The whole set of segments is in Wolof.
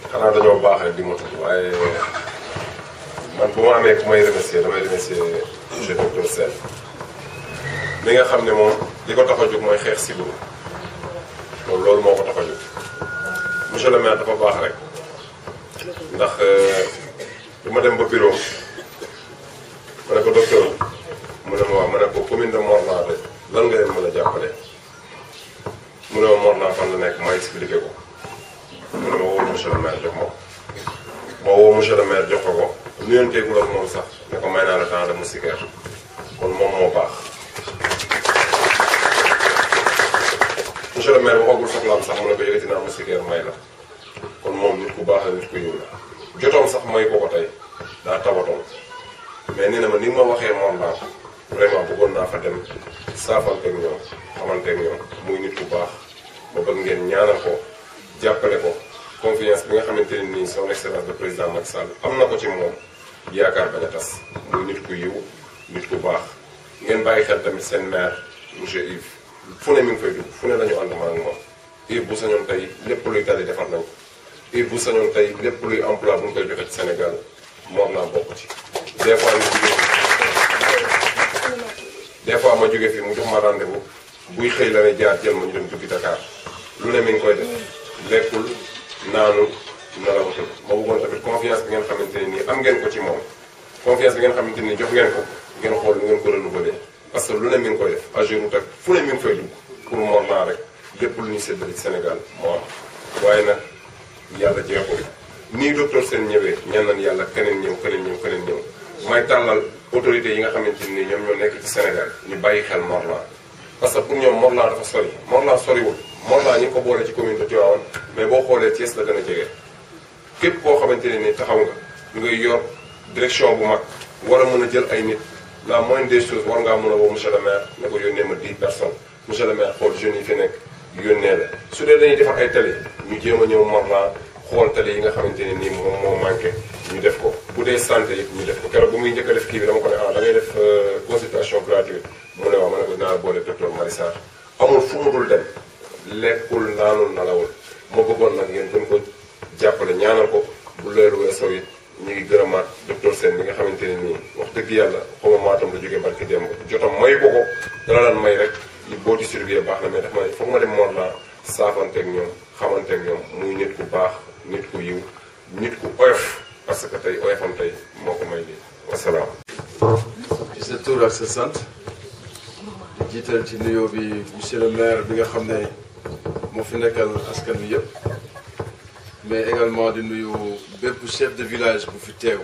xanaa dañoo baax rek di ma tudd waaye man bu ma amee ku may remercier damay remercier monsieur docteur Sène mi nga xam ne moom li ko tax a jóg mooy xeex sibiru loolu moo ko tax a jóg monsieur le maire dafa baax rek ndax dama dem ba bureau ma ne ko docteur mu ne ma waaw ma ne ko commune de Morlan de lan nga leen mën a jàppale mu ne ma Morlan fan la nekk ma expliqué ko mu ne ma woo monsieur le maire jox ma ko ma woo monsieur le maire jox ko nuyonteegul ak moom sax ne ko may naa la temps de moustiquaire kon moom moo baax monsieur le maire waxagul soxlaam sax mu ne ko yëkkati naa moustiquaire may la kon moom nit ku baax la nit ku yiw la jotoon sax may ko ko tey daa tawatoon mais nee na ma ni ma waxee moom laa vraiment bëggoon naa fa dem saafanteeg ñoom xamanteeg ñoom muy nit ku baax ba bëgg ngeen ñaanal ko jàppale ko confiance bi nga xamante ne nii son excellence le président Macky Sall am na ko ci moom yaakaar bañ a tas muy nit ku yiw nit ku baax ngeen bàyyi xel tamit seen maire monsieur Yves fu ne mi ngi fay dugg fu ne la ñu ànd maa ngi moom Yves bu sañoon tey lépp luy tali defar nañ ko Yves bu sañoon tey lépp luy emploi bu ñu koy joxe ci Sénégal moom laa bokk ci des fois ma jóge fi mu jox ma rendez-vous buy xëy la ne jaar jël ma ñu dem duggi Dakar lu ne mi ngi koy def lekkul naanu nalawatul ma bëggoon tamit confiance bi ngeen xamante ne nii am ngeen ko ci moom confiance bi ngeen xamante ni jox ngeen ko ngeen xool lu ngeen ko renouveler parce que lu ne mi ngi koy def AGEROUTE ak fu ne mi ngi fay dugg pour Morlan rek lépp lu ñuy séddale ci Sénégal moo am waaye nag yàlla jeexul nii docteur Sène ñëwee ñaan nañ yàlla keneen ñëw keneen ñëw keneen ñëw may tàllal autorités yi nga xamante ni ñoom ñoo nekk ci Sénégal ñu bàyyi xel Morlan parce que pour ñoom Morlan dafa sori Morlan soriwul Morlan ñi ngi ko boole ci commune de Tivaouane mais boo xoolee Thiès la gën a jege képp koo xamante ne ni taxaw nga ñu ngay yor direction bu mag war a mën a jël ay nit la moindre des choses war ngaa mën a woo monsieur le maire ne ko yónnee ma 10 personnes monsieur le maire xool jeunes yi fi nekk yónnee la su dee dañuy defar ay tali ñu jéem a ñëw Morlan xool tali yi nga xamante ne nii moom moo manqué ñu def ko bu dee santé it ñu def ko keroog bu muy njëkk a def kii bi dama ko ne da ngay def consultation gratuite mu ne waaw ma ne ko dinaa boole docteur Marissar amul fu mu dul dem lekkul naanul nalawul moo bëggoon nag ngeen gën ko jàppale ñaanal ko bu leelu weesoo it ñu ngi gërëmaat docteur Sène bi nga xamante ne nii wax dëgg yàlla xawma maatam la jógee barki démb jotam may ko ko dana daan may rek li boo ci surveiller baax na mais daf may foog ma dem Morlan saafanteeg ñoom xamanteeg ñoom muy nit ku baax nit ku yiw nit ku oyof parce que tey oyofam tey moo ko may lii wasalaam. ci sa tur ak sa sant di jiital ci nuyoo bi monsieur le maire bi nga xam ne moo fi nekkal askan wi yëpp mais également di nuyu bépp chef de village bu fi teew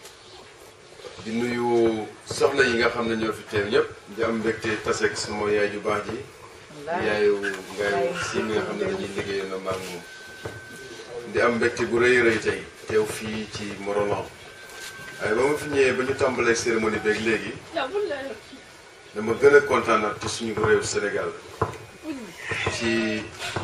di nuyu soxna yi nga xam ne ñoo fi teew ñëpp di am mbégte tase ak sama yaay ju baax ji yaayu ngay si mi nga xam ne dañuy liggéey na maag moom di am mbégte bu rëy rëy tey teew fii ci Morlan waaye ba ma fi ñëwee ba ñu tàmbalee cérémonie beeg léegi dama gën a kontaan ci suñu réew Sénégal ci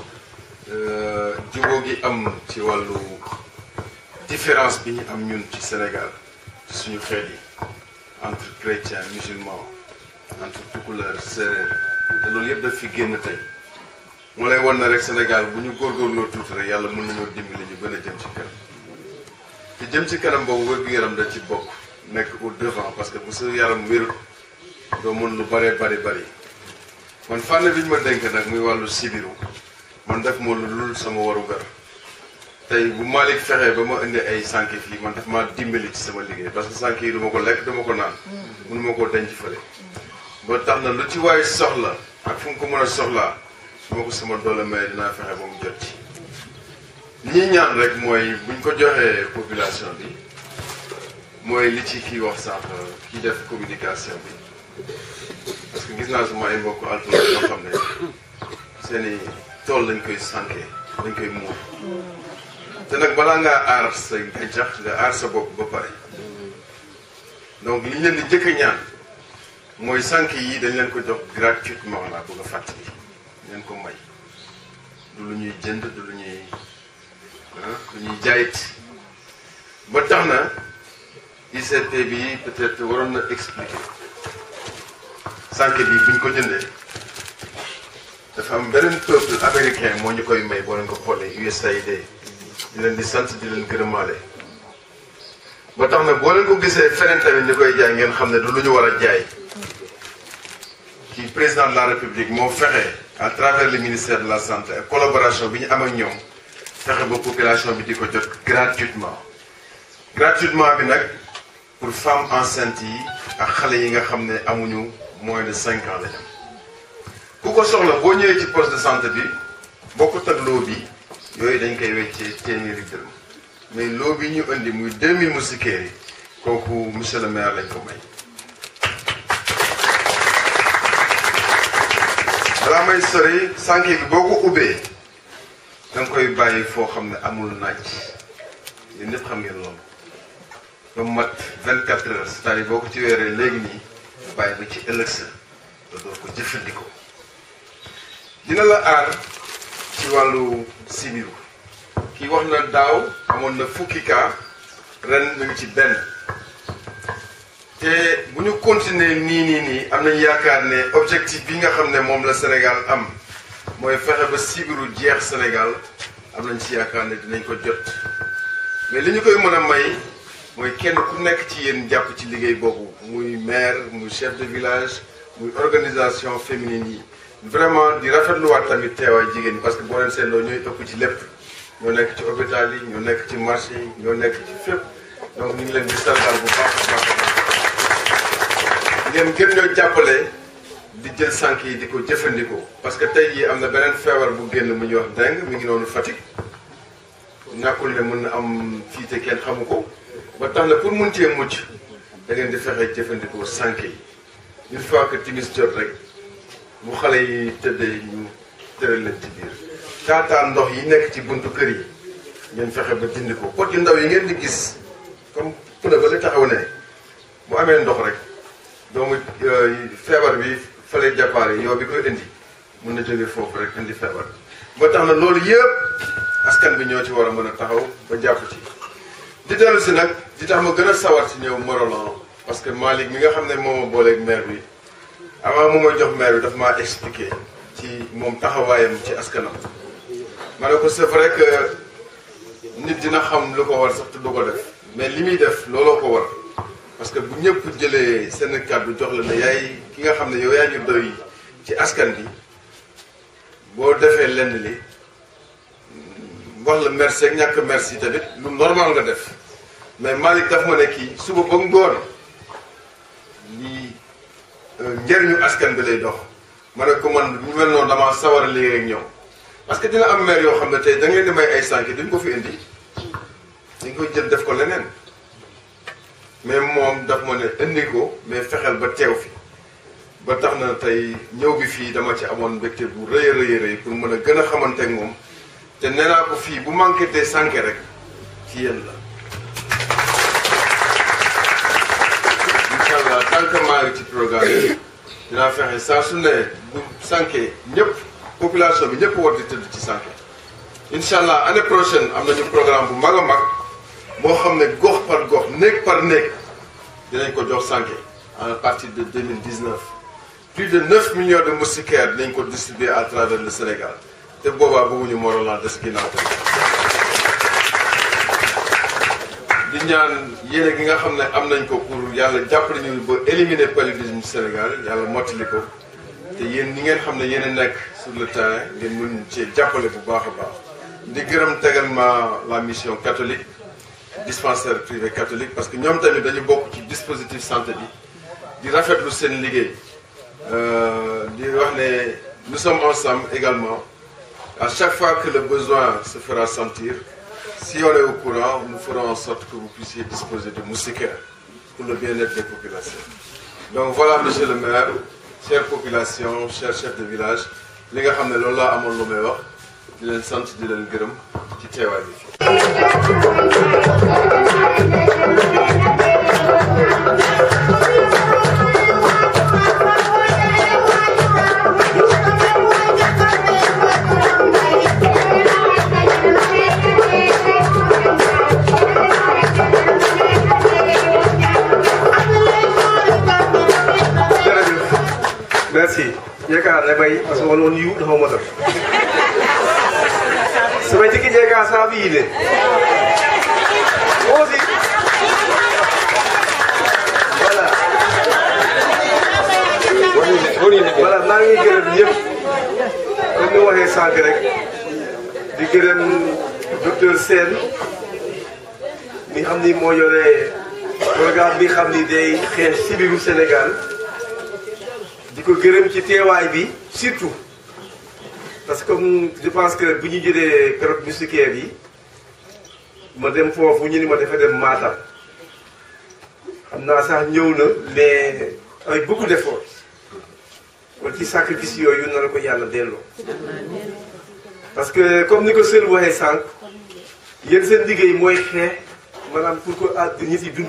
jubóo gi am ci wàllu différence bi ñu am ñun ci Sénégal ci suñu xeet yi entre chrétien musulman entre tukulóor séeréer te loolu yëpp daf fi génn tey moo lay wan na rek Sénégal bu ñu góorgóorloo tuuti rek yàlla mën nañoo dimbali ñu gën a jëm ci kanam te jëm ci kanam boobu wér-gu-yaram da ci bokk nekk au devant parce que bu sa yaram wérut doo mën lu bëree bari man fànn bi ñu ma dénk nag muy wàllu sibiru man def ma lu lul sama warugar tey bu Malick fexee ba ma indi ay sànq fii man daf maa dimbali ci sama liggéey parce que sànq yi du ma ko lekk du ma ko naan mënu ma koo denc fële ba tax na lu ci waay soxla ak fu mu ko mën a soxlaa su ma ko sama doole may dinaa fexe ba mu jot ci li ñuy ñaan rek mooy buñ ko joxee population bi mooy li ci kii wax sànq kii def communication bi parce que gis naa sama ay mbokk alpulaar yoo xam ne seeni tool lañ koy sànkee dañ koy muur te nag balaa ngaa aar sa gàncax nga aar sa bopp ba pare donc li ñu leen di jëkk a ñaan mooy sànk yi dañ leen ko jox gratuitement laa bëgg a fàttali leen ko may du lu ñuy jënd du lu ñuy jaayit ba tax na ICP bi peut-être waroon na expliquer sànq bi buñ ko jëndee dafa am beneen peuple américain moo ñu koy may boo leen ko xoolee USAID di leen di sant di leen gërëmaale ba tax na boo leen ko gisee feneen tamit ñu koy jaay ngeen xam ne du lu ñu war a jaay kii président de la république moo fexe à travers le ministère de la santé ak collaboration bi ñu am ak ñoom fexe ba population bi di ko jot gratuitement bi nag pour femmes enceintes yi ak xale yi nga xam ne amuñu moins de 5 ans lañu ku ko soxla boo ñëwee ci poste de santé bi bokkut ak loo bi yooyu dañ koy weccee téeméeri dërëm mais loo bi ñu indi muy 2000 moustiquaires yi kooku monsieur le maire lañ ko may. balaa may sori sànq bi boo ko ubbee da nga koy bàyyi foo xam ne amul naaj yéen ñëpp xam ngeen loolu ba mu mat 24 heures c'est-à-dire boo ko ci weeree léegi nii bàyyi ba ci ëllëg sa nga door ko jëfandikoo dina la aar ci wàllu sibiru kii wax na daaw amoon na fukki cas ren ñu ngi ci benn te bu ñu continuer nii am nañu yaakaar ne objectif bi nga xam ne moom la Sénégal am mooy fexe ba sibiru jeex Sénégal am nañ ci yaakaar ne dinañ ko jot mais li ñu koy mën a may mooy kenn ku nekk ci yéen jàpp ci liggéey boobu muy maire muy chef de village muy organisation féminine yi vraiment di rafetluwaat tamit teewaay jigéen ñi parce que boo leen seetloo ñooy ëpp ci lépp ñoo nekk ci hôpital yi ñoo nekk ci marché yi ñoo nekk ci fépp donc ñu ngi leen di sargal bu baax a baax ngeen gën ñoo jàppale di jël sànq yi di ko jëfandikoo parce que tey jii am na beneen feebar bu génn mu ñuy wax dengue mi ngi noonu Fatick ñàkkul ne mën na am fii te kenn xamu ko ba tax na pour mun cee mucc da ngeen di fexe jëfandikoo sànq yi une fois que timis jot rek bu xale yi tëddee ñu tëral leen ci biir taataan ndox yi nekk ci buntu kër yi ngeen fexe ba dindi ko pot yu ndaw yi ngeen di gis comme pneu ba la taxaw ne bu amee ndox rek doomu feebar bi fa lay départ yow bi koy indi mën na jóge foofu rek indi feebar ba tax na loolu yëpp askan bi ñoo ci war a mën a taxaw ba jàpp ci di dellu si nag di tax ma gën a sawar ci ñëw Morolan parce que Malick mi nga xam ne moo ma booleeg maire bi avant mu may jox maire bi daf maa expliqué ci moom taxawaayam ci askanam ma ne ko c'est vrai que nit dina xam lu ko war sax te du ko def mais li muy def looloo ko war parce que bu ñëpp jëlee seen kàddu jox la ne yaay ki nga xam ne yow yaa ñu doy ci askan bi boo defee lenn li wax la merci ak ñàkk merci tamit lu normal nga def mais Malick daf ma ne kii suba ba ngoon lii njëriñu askan bi lay dox ma ne ko man ñu mel noonu damaa sawar a liggéey ak ñoom parce que dina am maire yoo xam ne tey da ngeen di may ay sànq duñ ko fi indi dañ koy jël def ko leneen mais moom daf ma ne indi ko mais fexeel ba teew fi ba tax na tey ñëw bi fii dama ci amoon mbégte bu rëy a rëy pour mën a gën a xamante ak moom te nee naa ko fii bu manqué te sànq rek ci yéen la. incha allah tant que maa ngi ci programme yi dinaa fexe saa su ne bu sànqee ñëpp population bi ñëpp war di tëdd ci sànq. incha allah année prochaine am nañu programme bu mag a mag boo xam ne gox par gox néeg par néeg dinañ ko jox sànq à partir de 2019 plus de 9 millions de moustiquaires dinañ ko distribuer à travers le Sénégal te boobaa bëgguñu Morolan des ginnaaw tamit. di ñaan yéene gi nga xam ne am nañ ko pour yàlla jàppale ñu ba éliminer paludisme Sénégal yàlla mottali ko te yéen ñi ngeen xam ne yéen a nekk sur le terrain ngeen mën cee jàppale bu baax a baax. di gërëm tegalement la mission catholique dispensaire privé catholique parce que ñoom tamit dañu bokk ci dispositif santé bi di rafetlu seen liggéey di wax ne nous sommes ensemble également à chaque fois que le besoin se fera sentir si on est au courant nous ferons en sorte que vous puissiez disposer de moustiquaires pour le bien-être des populations. Donc voilà monsieur le maire chère population chers chefs de village li nga xam ne loolu laa amoon lu may wax di leen sant di leen gërëm ci teewaay bi. merci yaakaar ne bay parce que wala woon yu dafa mos a su ma jikki jeekaa sa Davide aussi voilà maa ngi gërëm ñëpp comme ni waxee sànq rek di gërëm docteur Sène mi xam ni moo yore programme bi xam ni day xeex ci biiru Sénégal di ko gërëm ci teewaay bi surtout parce que comme je pense que bu ñu jëlee keroog musicaire yi ma dem foofu ñu ni ma dafa dem Matam xam naa sax ñëw na mais avec beaucoup d'efforts kon ci sacrifice yooyu na la ko yàlla delloo parce que comme ni ko Seul waxee sànq yéen seen liggéey mooy xeex maanaam pour que nit yi dund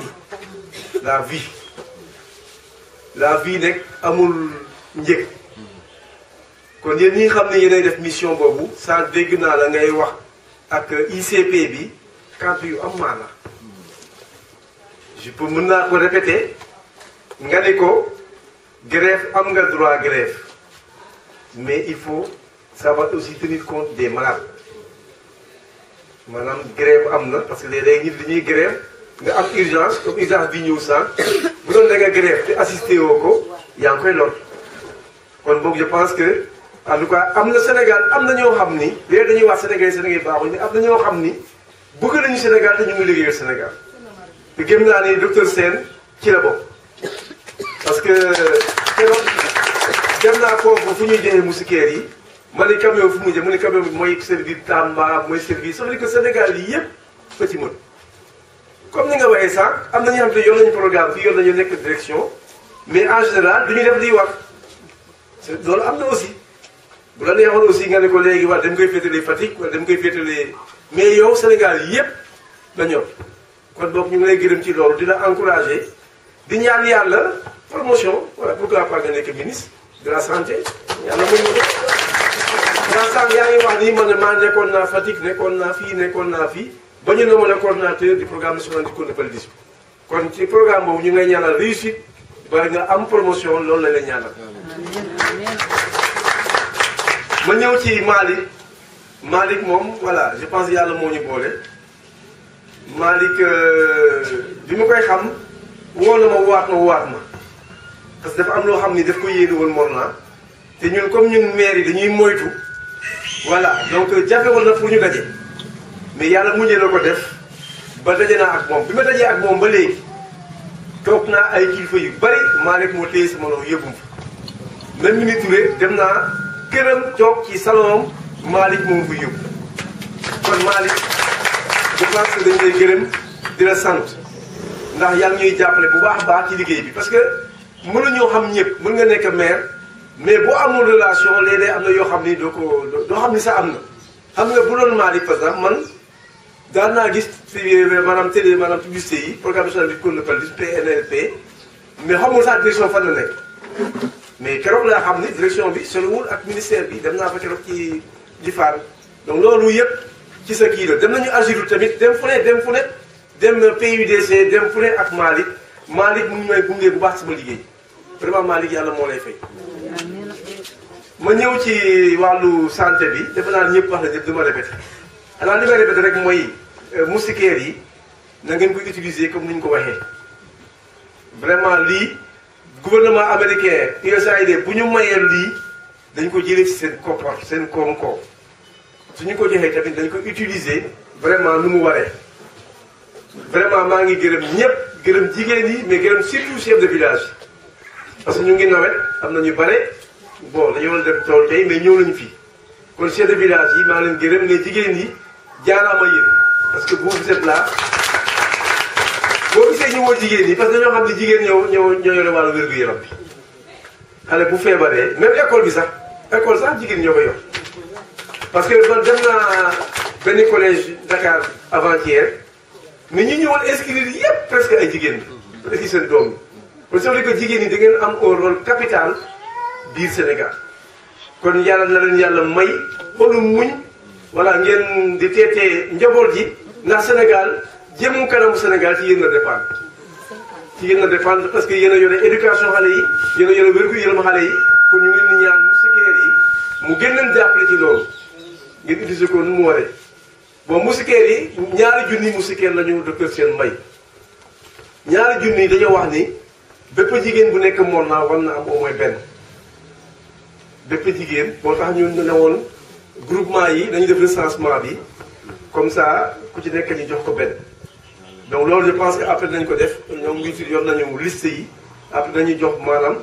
la vie nekk amul njëg kon yéen ñi xam ne yéenay def mission boobu saa dégg naa la ngay wax ak ICP bi kàddu yu am maana je peux mën naa ko répéter nga ni ko grève am nga droit grève mais il faut savoir aussi tenir compte des malades maanaam grève am na parce que léeg-léeg nit dañuy grève nga am urgence comme urgence bi ñëw sànq bu doon da nga grève te assisté woo ko yaa ngi koy lor kon boog je pense que en tout cas am na Sénégal am na ñoo xam ni léegi dañuy wax Sénégal baaxuñ mais am na ñoo xam ni bëgg nañu Sénégal te ñu ngi liggéeyal Sénégal te gëm naa ni docteur Sène ci la bokk parce que keroog dem naa foofu fu ñuy joxee moustiquaires yi ma ne camion fu mu jëm mu ne camion bi mooy servir Tamba mooy servir ça veut dire que Sénégal yi yëpp fa ci mën comme ni nga waxee sànq am na ñoo xam ne yor nañu programme fii yor nañu nekk direction mais en général du ñu def liy wax loolu am na aussi bu la neexoon aussi nga ne ko léegi wax dem koy féetalee Fatick wala dem koy féetalee mais yow Sénégal yi yëpp la ñor kon donc ñu ngi lay gërëm ci loolu dina encouragé di ñaan yàlla promotion voilà pourquoi pas nga nekk ministre de la santé yàlla mën na ko sànq yaa ngi wax ni man maa nekkoon naa Fatick nekkoon naa fii ba ñu nommé le coordonnateur du programme national du contrôle de paludisme kon ci programme boobu ñu ngay ñaanal réussite bari nga am promotion loolu la lay ñaanal. ma ñëw ci Malick moom voilà je pense yàlla moo ñu boole Malick bi ma koy xam woo na ma waat ma parce que dafa am loo xam ni daf ko yéene woon Morna te ñun comme ñun maire yi dañuy moytu voilà donc jafewal na pour ñu daje mais yàlla mujjee la ko def ba daje naa ak moom bi ma dajee ak moom ba léegi toog naa ay kilifa yu bari Malick moo téye sama loxo yëppum fa même Mimi Touré dem naa këram toog ci salon Malick moom fa yóbbu kon Malick je pense que dañ lay gërëm di la sant ndax yaa ngi ñuy jàppale bu baax a baax ci liggéey bi parce que mënuñoo xam ñëpp mën nga nekk maire mais boo amul relation léeg-léeg am na yoo xam ni doo xam ni sax am na xam nga bu doon Malick par exemple man daan naa gis maanaam télé maanaam publicité yi programme national de lutte contre le paludisme PNLP mais xamul sax direction fan la nekk mais keroog laa xam ni direction bi soriwul ak ministère bi dem naa fa keroog ci Jifaan donc loolu yëpp ci sa kii la dem nañu Agirut tamit dem fu ne dem PUDC dem fu ne ak Malick mu ngi may gunge bu baax sama liggéey vraiment Malick yàlla moo lay fay. ma ñëw ci wàllu santé bi defe naa ñëpp wax na ñëpp dama répété xanaa li may répété rek mooy moustiquaires yi na ngeen koy utiliser comme ni ñu ko waxee vraiment lii gouvernement américain USAID bu ñu mayee lii dañ ko jëlee ci seen koppar seen koom-koom su ñu ko joxee tamit dañ ko utiliser vraiment nu mu waree vraiment maa ngi gërëm ñëpp gërëm jigéen yi mais gërëm surtout chef de village parce que ñu ngi nawet am na ñu bare bon dañoo war a dem tool tey mais ñëw nañu fii kon chef de village yi maa leen gërëm mais jigéen yi jaaraama yéen parce que vous êtes là boo gisee ñu woo jigéen ñi parce que dañoo xam ne jigéen ñoo yore wàllu wér-gu-yaram bi xale bu feebaree même école bi sax jigéen ñoo ko yor parce que man dem naa benn collège Dakar avant-hier mais ñi ñëwoon inscrire yëpp presque ay jigéen bi presque seen doom bi kon ça veut dire que jigéen ñi da ngeen am un rôle capital biir Sénégal kon yàlla na leen yàlla may xolu muñ voilà ngeen di teetee njaboot ji ndax Sénégal jëmu kanamu Sénégal ci yéen la dépendre parce que yéen a yore éducation xale yi yéen a yore wér-gu-yaram xale yi kon ñu ngeen di ñaan moustiquaires yi mu gën leen jàppale ci loolu ngeen utiliser ko nu mu waree bon moustiquaires yi ñaari junni moustiquaires la ñu docteur Sène may ñaari junni dañoo wax ni bépp jigéen bu nekk Mollah war na am au moins benn bépp jigéen moo tax ñu ne woon groupement yi dañuy def recensement bi comme ça ku ci nekk ñu jox ko benn donc loolu je pense que après dañ ko def ñoom ngi fi yor nañu liste yi après dañuy jox maanaam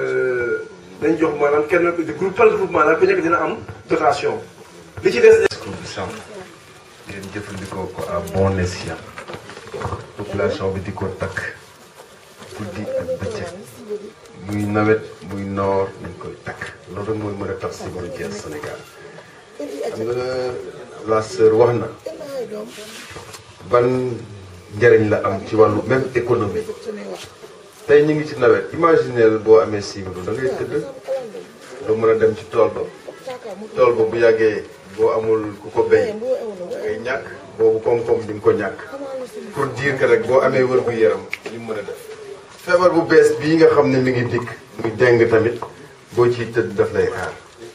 kenn groupe par groupement la ku nekk dina am dotation li ci des. ngeen jëfandikoo ko à bon escient population bi di ko takk guddi ak bëccëg muy nawet muy noor nañ koy takk loolu rek mooy mën a tax sibaru jeex Sénégal. xam nga la sœur wax na ban njëriñ la am ci wàllu même économie tey ñu ngi ci nawet imagineel boo amee sibiru da ngay tëdd doo mën a dem ci tool ba bu yàggee boo amul ku ko béy ngay ñàkk boobu koom-koom di nga ko ñàkk pour dire que rek boo amee wër gu yaram li mu mën a def feebar bu bees bii nga xam ne mi ngi dikk muy deng tamit boo ciy tëdd daf lay aar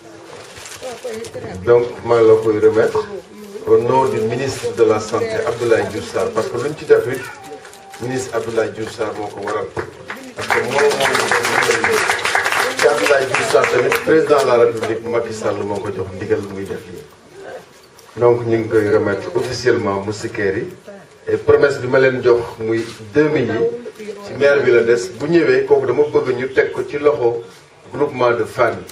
donc maa la koy remettre au nom du ministre de la santé Abdoulaye Diouf Sarr parce que luñ ci def it ministre Abdoulaye Diouf Sarr moo ko waral parce que moom ci Abdoulaye Diouf Sarr tamit président de la République Macky Sall moo ko jox ndigal muy def lii donc ñu ngi koy remettre officiellement moustiquaires yi et promesse bi ma leen jox muy 2000 yi ci maire bi la des bu ñëwee kooku dama bëgg ñu teg ko ci loxo groupement de famille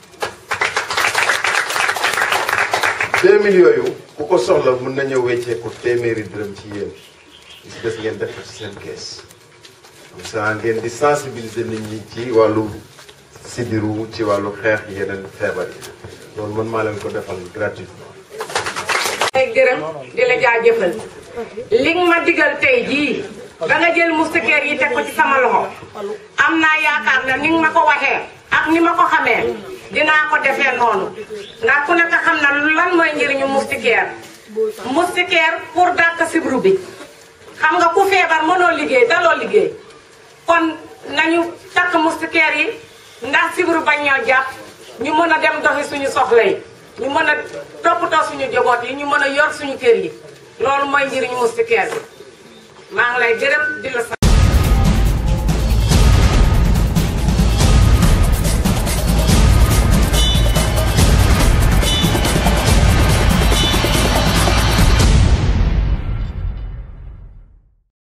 2000 yooyu ku ko soxla mën na ñëw weccee ko téeméeri dërëm ci yéen li si des ngeen def ko ci seen kees comme ça ngeen di sensibiliser nit ñi ci wàllu sibiru ci wàllu xeex yeneen feebar yi loolu man maa leen ko defal gratuitement. ay gërëm di la jaajëfal li nga ma digal tey jii ba nga jël moustiquaires yi teg ko ci sama loxo am naa yaakaar ne ni nga ma ko waxee ak ni ma ko xamee dinaa ko defee noonu ndax ku nekk xam na lan mooy njëriñu moustiquaire pour dàq sibiru bi xam nga ku feebar mënoo liggéey daloo liggéey kon nañu takk moustiquaires yi ndax sibiru bañ ñoo jàpp ñu mën a dem doxi suñu soxla yi ñu mën a toppatoo suñu joboot yi ñu mën a yor suñu kër yi loolu mooy njëriñu moustiquaire bi maa ngi lay gërëm di la sant